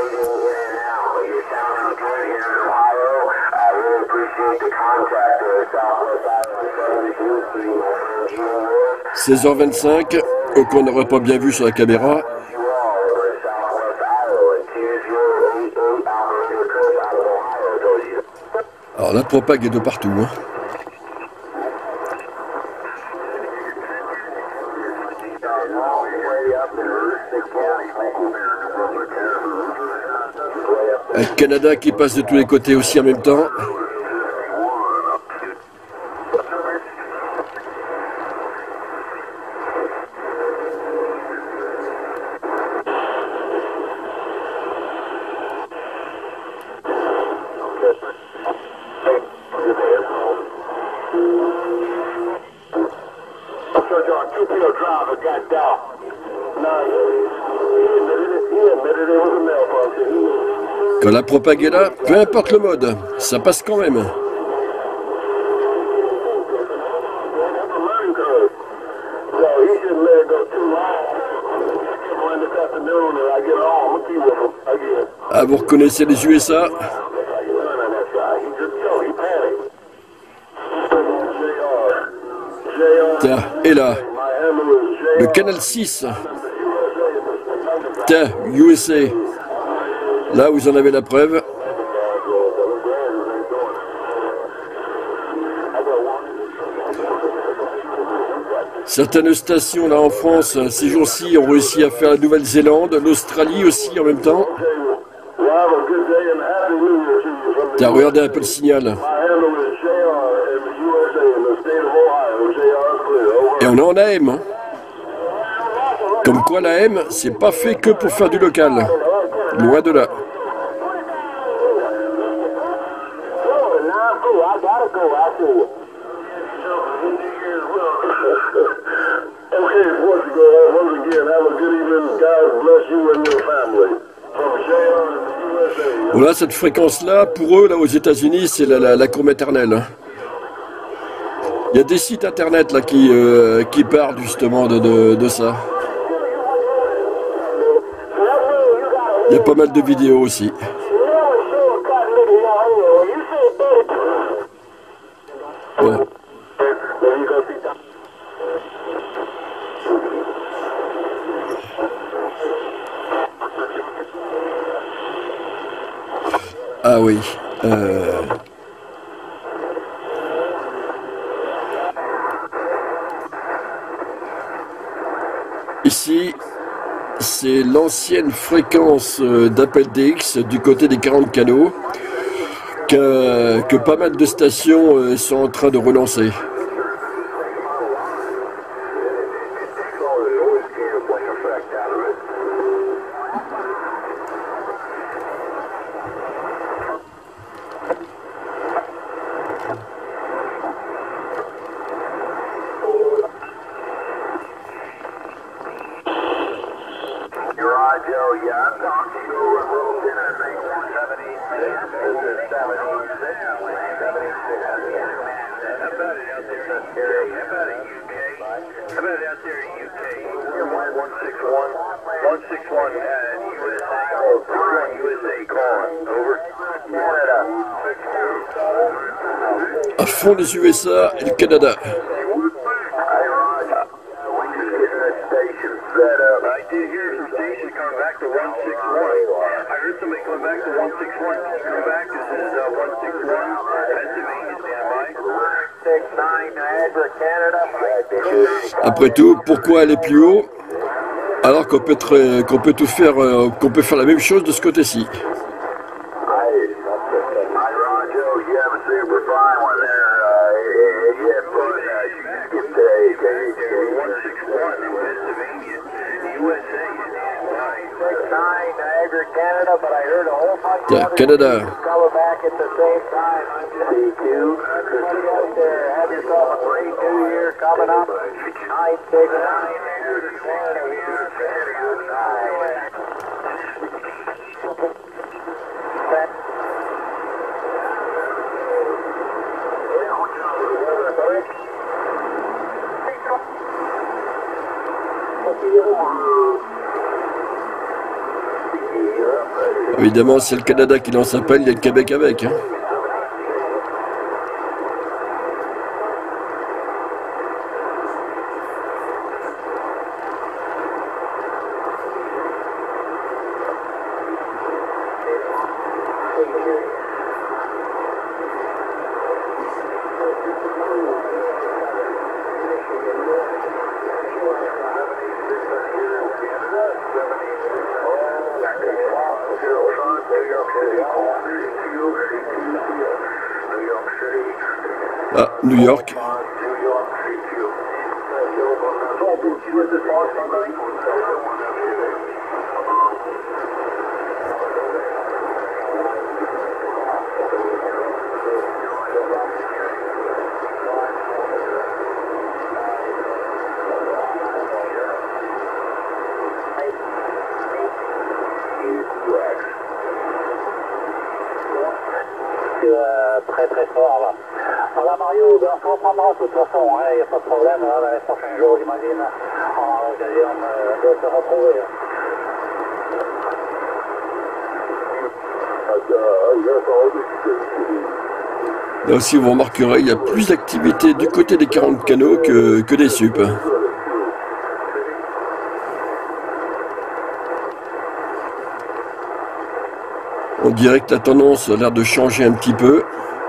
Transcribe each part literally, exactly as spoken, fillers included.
seize heures vingt-cinq, qu'on n'aurait pas bien vu sur la caméra. Alors la propague est de partout. Hein. Un Canada qui passe de tous les côtés aussi en même temps. Quand la propague est là, peu importe le mode, ça passe quand même. Ah, vous reconnaissez les U S A? Tiens, et là, le canal six. Tiens, U S A. Là, vous en avez la preuve. Certaines stations, là, en France, ces jours-ci, ont réussi à faire la Nouvelle-Zélande, l'Australie aussi, en même temps. Tiens, regardez un peu le signal. Et on est en A M. Hein. Comme quoi, la A M, c'est pas fait que pour faire du local. Loin de là. Voilà, cette fréquence-là, pour eux, là, aux États-Unis, c'est la, la, la courbe éternelle. Il y a des sites internet là qui, euh, qui parlent justement de, de, de ça. Il y a pas mal de vidéos aussi. Bon. Ah oui. Euh... Ici, c'est l'ancienne fréquence d'appel D X du côté des quarante canaux que, que pas mal de stations sont en train de relancer. À fond les U S A et le Canada. Après tout, pourquoi aller plus haut alors qu'on peut, qu'on peut tout faire, qu'on peut faire la même chose de ce côté-ci? Yeah, Canada. Évidemment, c'est le Canada qui lance appel, il y a le Québec avec. Hein. Ah, New York. Très très fort là. Voilà Mario, ben, on se reprendra de toute façon, il hein, n'y a pas de problème, hein, dans les prochains jours j'imagine, on aura l'occasion de, de se retrouver. Là aussi vous remarquerez, il y a plus d'activité du côté des quarante canaux que, que des sup. On dirait que la tendance a l'air de changer un petit peu.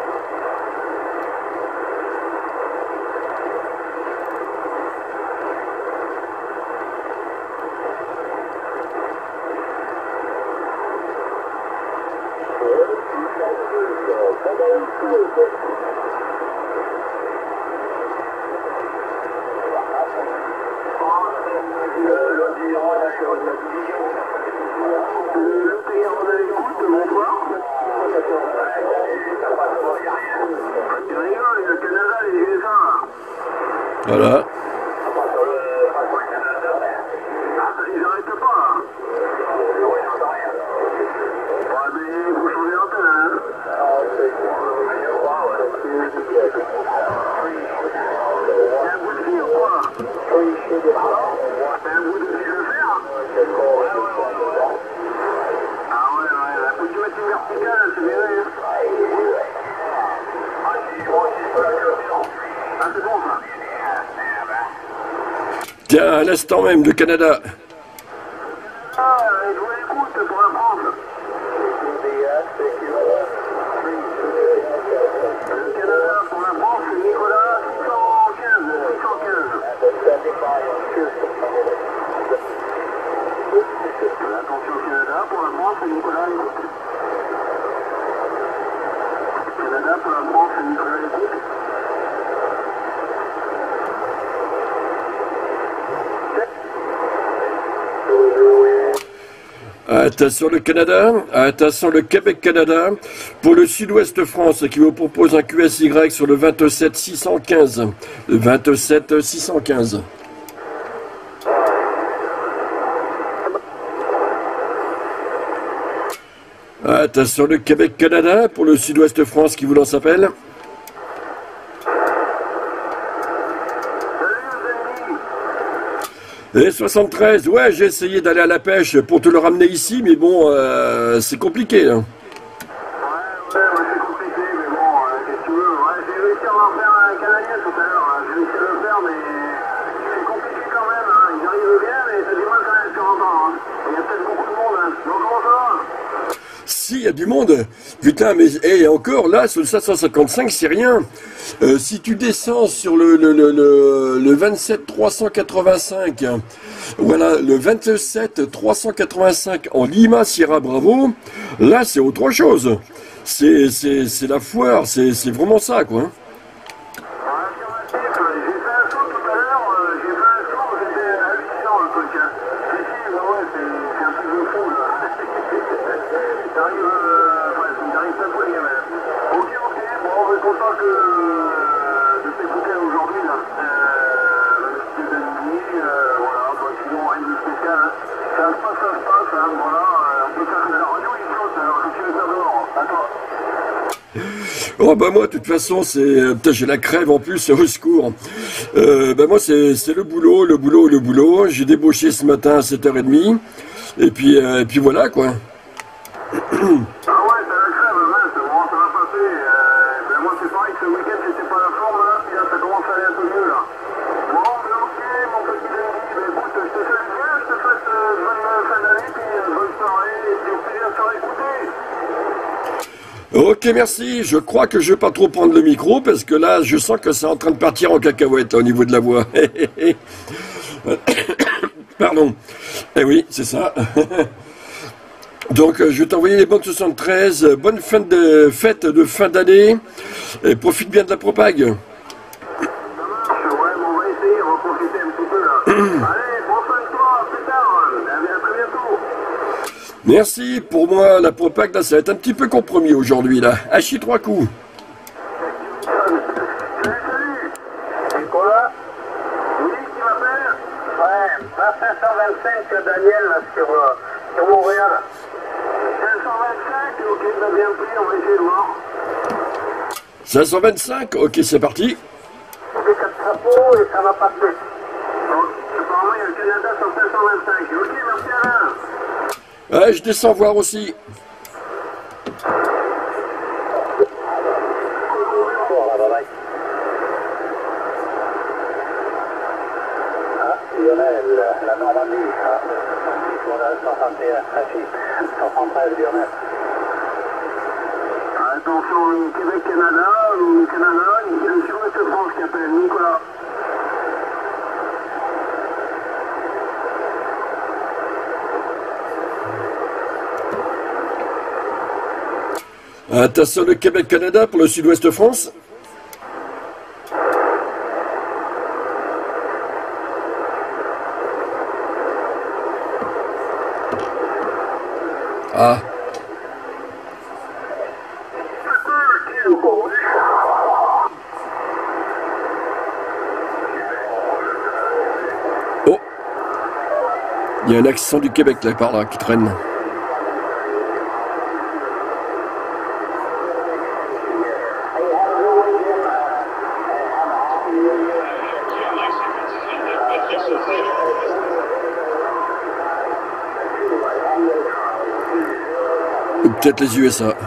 Voilà. Ils n'arrêtent pas là. Ouais, mais il faut changer l'antenne, hein. C'est un bout de fil ou quoi? C'est un bout de fil de fer? Ah ouais, ouais, là, faut que tu mettes une verticale, c'est bien, hein. Ah, c'est bon, ça. Tiens, à l'instant même, le Canada. Ah, je vous écoute pour la France. Le Canada pour la France, c'est Nicolas six cent quinze. six cent quinze. Attention au Canada, pour la France, c'est Nicolas écoute. Canada pour la France, c'est Nicolas écoute. Attention le Canada, attention le Québec-Canada, pour le Sud-Ouest France qui vous propose un Q S Y sur le vingt-sept six cent quinze. Le vingt-sept six cent quinze. Attention le Québec-Canada, pour le Sud-Ouest France qui vous lance appel. Et soixante-treize, ouais, j'ai essayé d'aller à la pêche pour te le ramener ici, mais bon, euh, c'est compliqué. Hein. Ouais, ouais, ouais, c'est compliqué, mais bon, euh, qu'est-ce que tu veux. Ouais, j'ai réussi à en faire un canadien tout à l'heure, hein. J'ai réussi à le faire, mais c'est compliqué quand même. Hein. Ils arrivent bien, mais t'as du mal quand même sur un temps. Hein. Il y a peut-être beaucoup de monde. Hein. Donc comment ça va? Si, il y a du monde. Putain, mais et encore là, sur le sept cent cinquante-cinq, c'est rien. Euh, si tu descends sur le, le, le, le, le vingt-sept trois cent quatre-vingt-cinq, voilà, le vingt-sept trois cent quatre-vingt-cinq en Lima Sierra Bravo, là c'est autre chose. C'est c'est c'est la foire, c'est c'est vraiment ça quoi. Hein. J'ai fait un saut tout à l'heure, j'ai fait un saut, c'était hallucinant le truc. Hein. Si, si, bah ouais, c'est un truc de fou là. T'arrives, euh, enfin, t'arrives pas à couler même. Ok, ok, bon, on est content que de t'écouter aujourd'hui là. Euh, le style de nuit, euh, voilà, bah, sinon rien de spécial. Hein. Ça se passe, ça se passe, hein, voilà. On peut faire que la radio il saute, alors que tu veux faire dehors. Attends. Oh bah moi de toute façon c'est putain j'ai la crève en plus au secours. Euh, bah moi c'est c'est le boulot, le boulot, le boulot. J'ai débauché ce matin à sept heures trente et puis euh, et puis voilà quoi. ouais, t'as la crève, mince, bon, ça va passer. Euh, ben moi, c'est pareil, ce week-end, j'étais pas à la forme, là, puis là, ça commence à aller un peu mieux, là. Bon, ben ok, mon petit Lenny, ben écoute, je te salue bien, je te souhaite euh, bonne euh, fin d'année, puis euh, bonne soirée, et puis au plaisir de te réécouter. Ok, merci. Je crois que je vais pas trop prendre le micro parce que là, je sens que c'est en train de partir en cacahuète là, au niveau de la voix. Pardon. Eh oui, c'est ça. Donc, je vais t'envoyer les bonnes soixante-treize. Bonne fin de fête de fin d'année. Et profite bien de la propague. Ça marche, ouais, bon, on va essayer, on va profiter un petit peu, là. Allez, prends soin de toi, à plus tard, à très bientôt. Merci. Pour moi, la propague, là, ça va être un petit peu compromis aujourd'hui, là. Hachi trois coups. Salut, salut. C'est quoi? Oui, qui m'appelle? Ouais, pas cinq cent vingt-cinq, Daniel, là, sur, euh, sur Montréal. cinq cent vingt-cinq, ok, t'as bien pris, on va essayer de voir. cinq cent vingt-cinq, ok, c'est parti. C'est quatre chapeaux et ça va passer. Donc, apparemment, il y a le Canada sur cinq cent vingt-cinq. Ok, merci Alain. Ouais, je descends voir aussi. Lionel, la Normandie, soixante et un, soixante-treize Lionel. Attention, Québec-Canada, Canada, ici le sud-ouest de France qui appelle Nicolas. Attention le Québec-Canada pour le sud-ouest de France. Ah. Oh. Il y a un accent du Québec là par là qui traîne. Ou peut-être les U S A.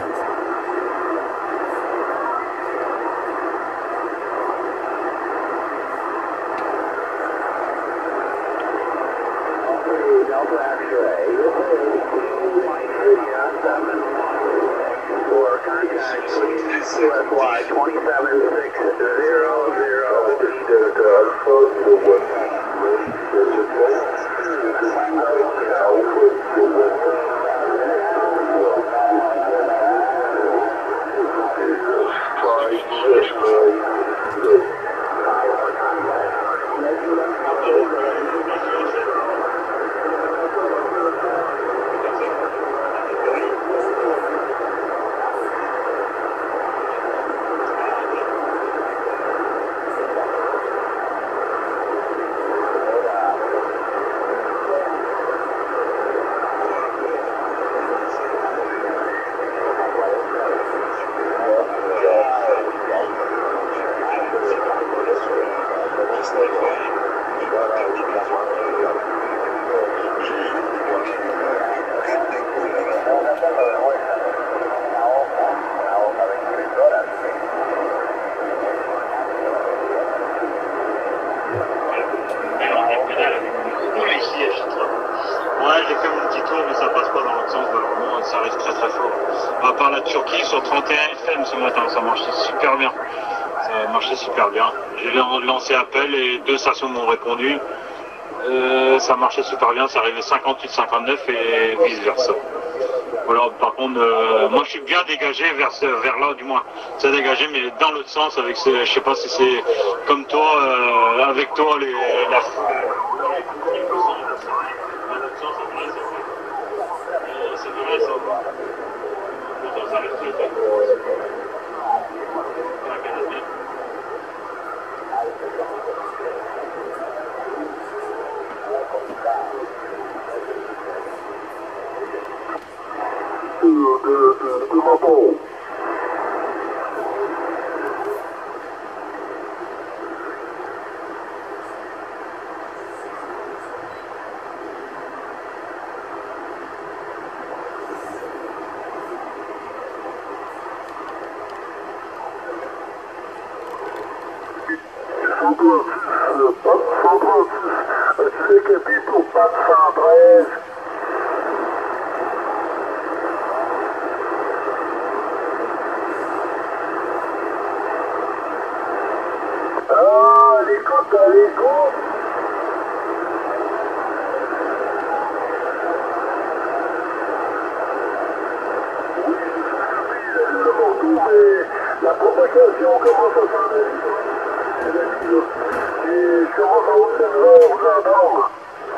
Appel et deux stations m'ont répondu. Euh, ça marchait super bien, ça arrivait cinquante-huit cinquante-neuf et vice versa. Voilà, par contre, euh, moi je suis bien dégagé vers, vers là, du moins. C'est dégagé, mais dans l'autre sens, avec ces, je sais pas si c'est comme toi, euh, avec toi, les, la depuis pour Pat cent treize. Ah, l'écoute, l'écoute. Oui, je suis le moto, mais la propagation commence à s'en aller. Et je commence à vous vous entendre.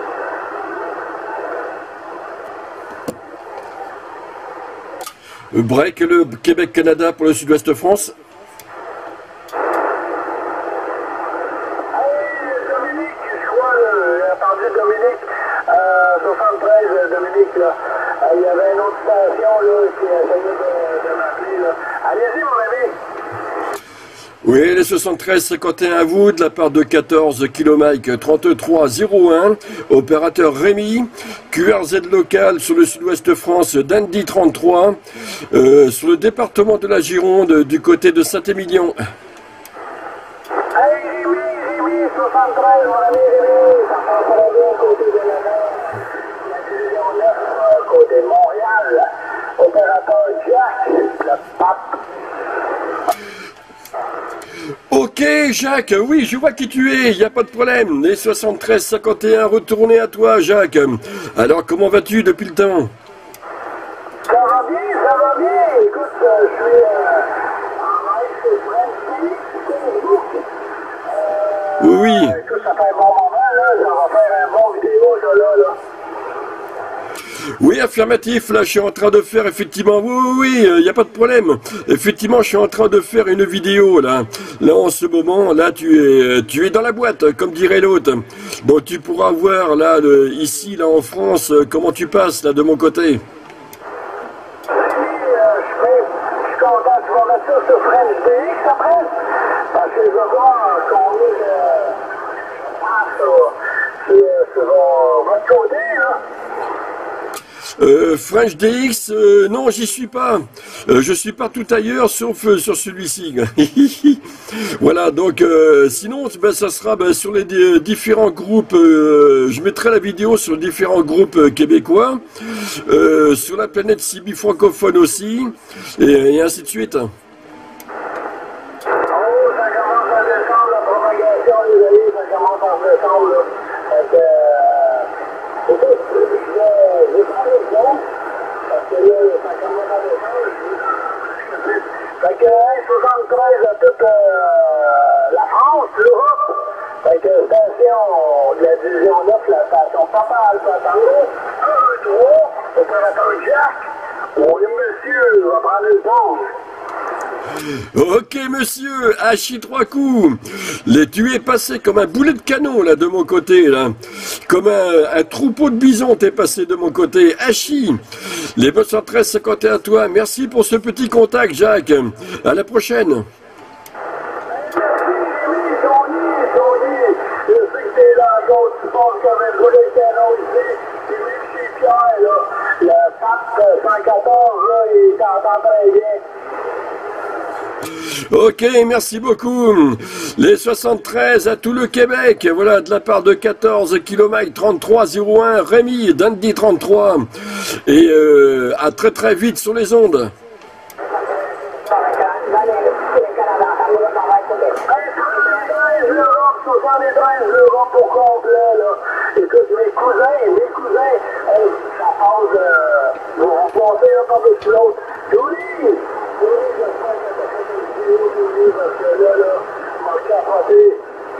Break le Québec-Canada pour le Sud-Ouest France. Dominique, là. Euh, il y avait une autre station là, qui essayait de, de m'appeler. Là. Allez-y, mon ami. Oui, les soixante-treize cinquante et un à vous, de la part de quatorze kilomètres trente-trois zéro un, opérateur Rémi, Q R Z local sur le Sud-Ouest France d'Andy trente-trois, euh, sur le département de la Gironde, du côté de Saint-Émilion. Hey, Rémi, Rémi, soixante-treize, mon ami Rémi, ça passe très bien côté de la mer. Côté Montréal, opérateur Jack, le pape. Ok Jacques, oui je vois qui tu es, il n'y a pas de problème. Les soixante-treize cinquante et un, retournez à toi Jacques. Alors comment vas-tu depuis le temps? Ça va bien, ça va bien. Écoute, euh, je suis euh, en live chez French Facebook. Euh, Oui, oui. Écoute, ça fait un bon moment, là, ça va faire un bon vidéo, ça, là, là. Oui, affirmatif, là je suis en train de faire effectivement, oui, oui, oui, il n'y a pas de problème. Effectivement, je suis en train de faire une vidéo, là. Là, en ce moment, là, tu es tu es dans la boîte, comme dirait l'autre. Donc tu pourras voir, là, le, ici, là, en France, comment tu passes, là, de mon côté. Oui, euh, je fais, je suis content, tu vas mettre ça sur French D X après, parce que je vais voir combien de passe sur, sur votre côté, là. Euh, French D X, euh, non, j'y suis pas. Euh, je suis partout ailleurs, sauf euh, sur celui-ci. Voilà, donc, euh, sinon, ben, ça sera ben, sur les euh, différents groupes. Euh, je mettrai la vidéo sur différents groupes euh, québécois, euh, sur la planète Cibi francophone aussi, et, et ainsi de suite. Oh, ça commence à descendre, la propagation, les amis, ça commence à descendre, là. Fait que, euh, écoute, je vais, je vais prendre le fond, parce que là, ça commence à descendre, je vais... Fait que, hein, soixante-treize à toute euh, la France, l'Europe. Fait que, station de la division neuf, la station Papa Alpha Tango, un, trois, opérateur Jack, oui, monsieur, va prendre une pause. Ok monsieur, Hachi trois coups. Les, tu es passé comme un boulet de canon là de mon côté là. Comme un, un troupeau de bisons t'es passé de mon côté. Hachi. Les deux cent treize cinquante et un à toi. Merci pour ce petit contact Jacques. À la prochaine. Le pape cent quatorze, là, il t'entend très bien. Ok, merci beaucoup. Les soixante-treize à tout le Québec. Voilà, de la part de quatorze kilomètres trente-trois zéro un, Rémi, Dundee trente-trois. Et euh, à très très vite sur les ondes. L'Europe au complet, là. Écoute, mes cousins, mes cousins, hey, ça passe, euh, ils vont passer un par-dessus l'autre. Jolie! Jolie, j'espère que t'as fait une vidéo, Jolie, parce que là, là, on m'a capoté.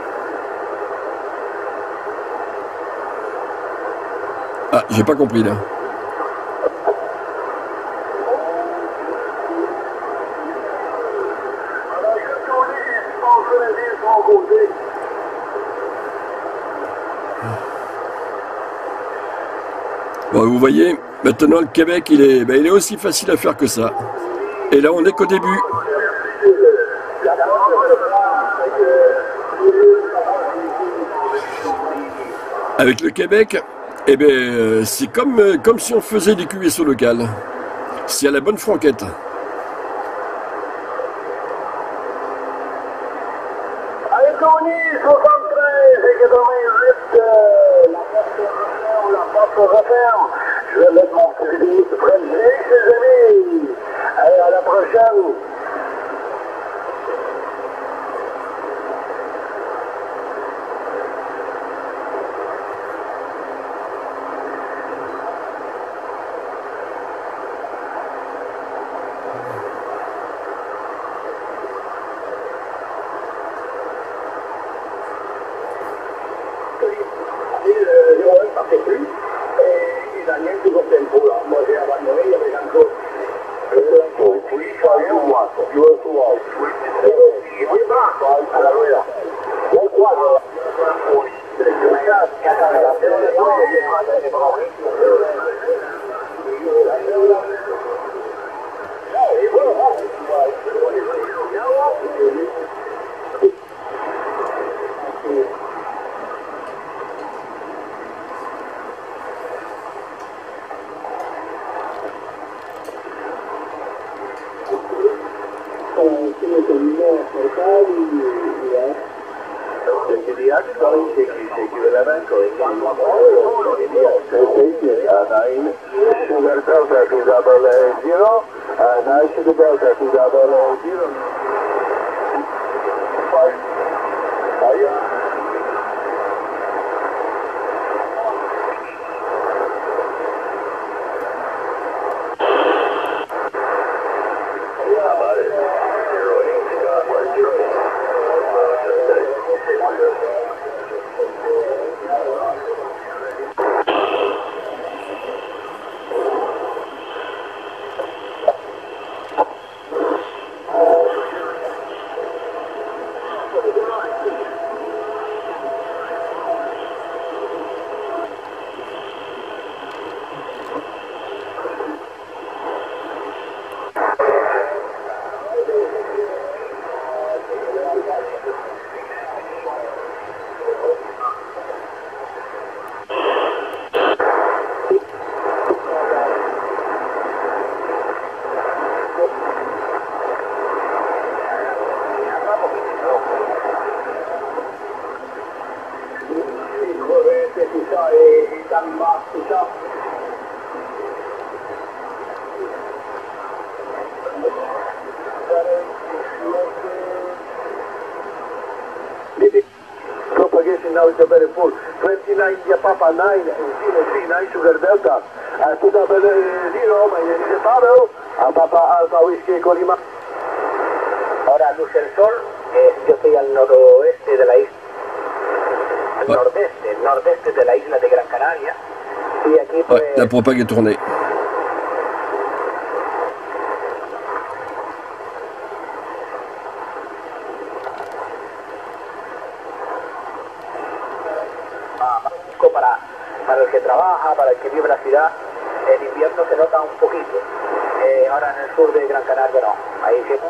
Ah, j'ai pas compris là. Alors, écoute, Jolie, tu penses que la vie est de mon côté. Bon, vous voyez, maintenant le Québec, il est, ben, il est aussi facile à faire que ça. Et là, on n'est qu'au début. Avec le Québec, eh ben, c'est comme, comme si on faisait du Q S O local. C'est à la bonne franquette. Allez, Tony, soixante-treize et quatre-vingt-huit, euh, la chose à faire. Je vais mettre mon petit vidéo sur Frenzy, les amis. Allez, à la prochaine. Now it's a very full. twenty-nine India Papa nine and zero three nine Sugar Delta. Uh, two double zero, my name is Pavel. A Papa Alpha Whiskey Colima. Ahora luce el sol. Eh, yo estoy al noroeste de la isla. Al ouais. nordeste, nordeste de la isla de Gran Canaria. Y aquí pues. Ouais, la propague est tournée. Para, para el que trabaja, para el que vive en la ciudad, el invierno se nota un poquito. Eh, ahora en el sur de Gran Canaria no. Ahí sí.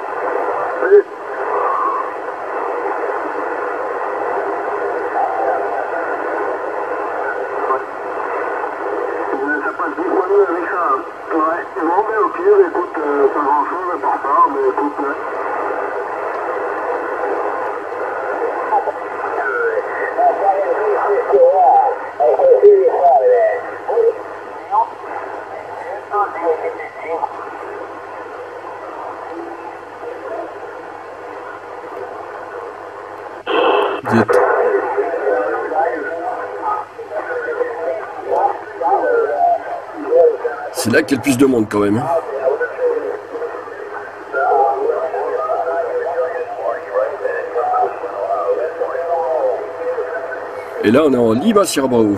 Ça passe dix fois mieux avec ça. Ouais. Non mais ok, écoute, euh, pas grand chose à part ça, mais écoute. Euh... Vite. C'est là qu'il y a le plus de monde quand même. Et là on est en Lima Sierra Bravo.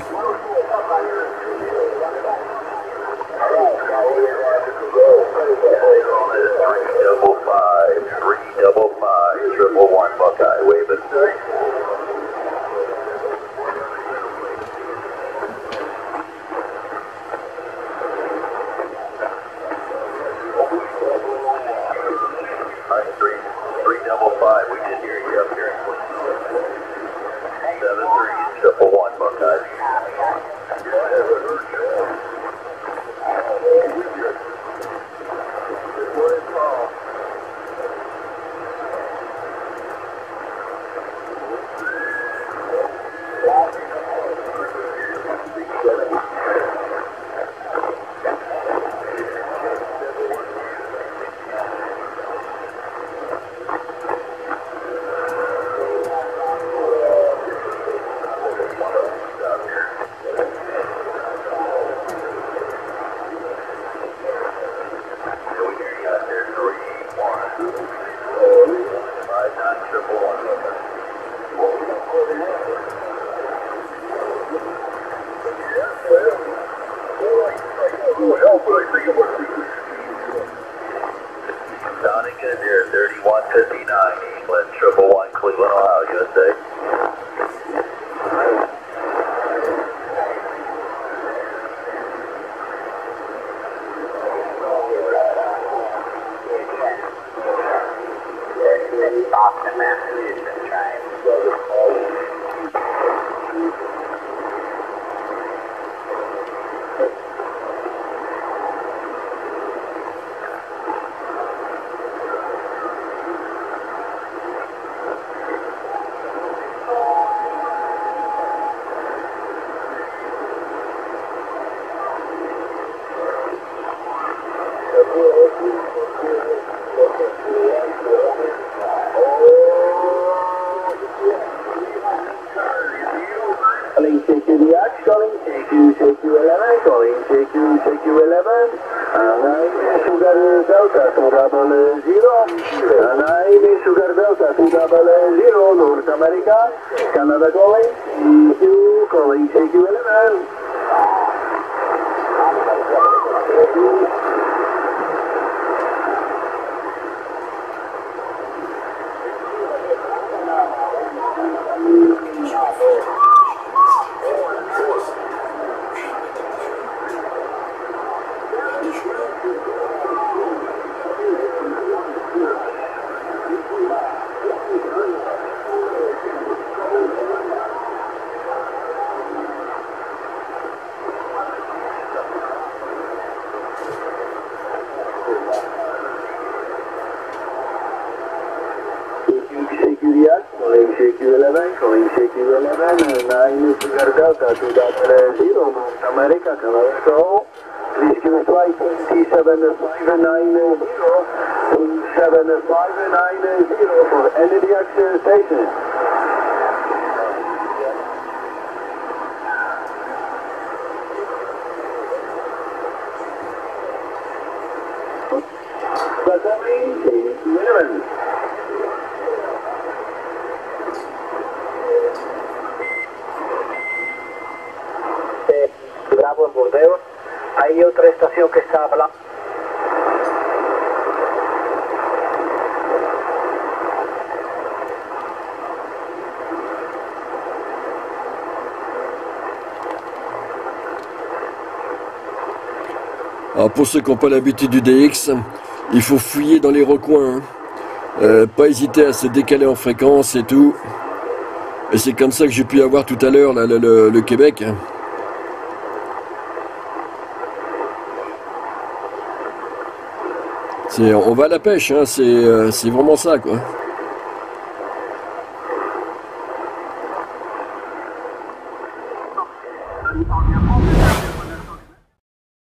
Triple one, Buckeye. Near thirty-one fifty-nine, England, triple one, Cleveland, Ohio, U S A. Boston, Massachusetts, trying. Calling J Q D X, calling J Q, J Q eleven, calling J Q, J Q eleven, and nine Sugar Delta to double zero, and nine Sugar Delta to double zero, North America, Canada calling, J Q, calling J Q eleven. Calling J Q eleven, calling J Q eleven, and nine Sugar Delta to double zero, North America, Canada, go. Please give us flight twenty-seven five nine zero, twenty-seven five nine zero for N D X station. Calling J Q eleven. Bravo en Burdeos, hay otra estación que está hablando. Alors pour ceux qui n'ont pas l'habitude du D X, il faut fouiller dans les recoins, hein. euh, pas hésiter à se décaler en fréquence et tout. Et c'est comme ça que j'ai pu avoir tout à l'heure le, le, le Québec. On va à la pêche, hein, c'est euh, vraiment ça, quoi.